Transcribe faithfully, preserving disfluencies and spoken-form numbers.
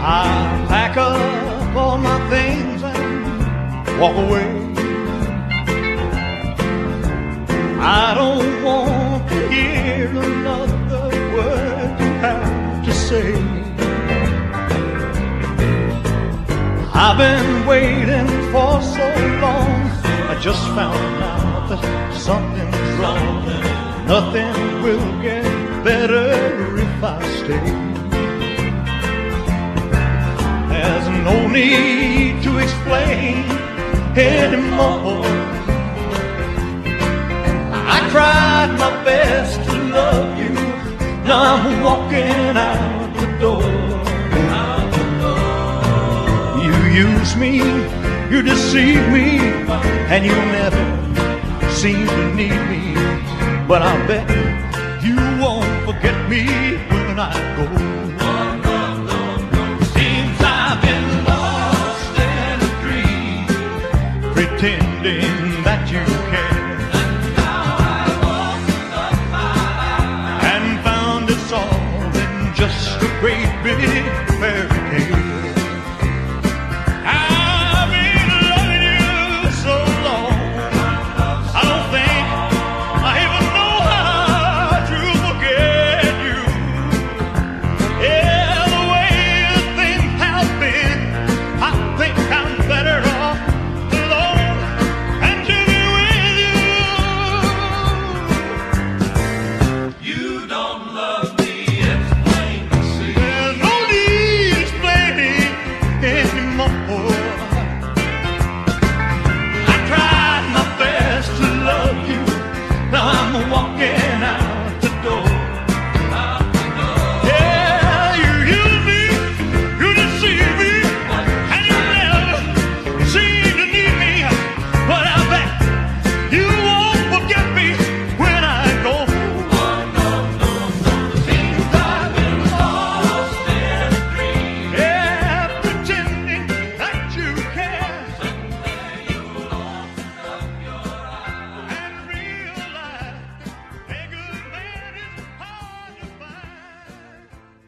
I pack up all my things and walk away. I don't want to hear another word you have to say. I've been waiting for so long, I just found out that something's wrong. Nothing will get better if I stay. There's no need to explain anymore. I tried my best to love you, now I'm walking out the door. You use me, you deceive me, and you never seem to need me. But I bet you won't forget me when I go. Seems I've been lost in a dream, pretending that you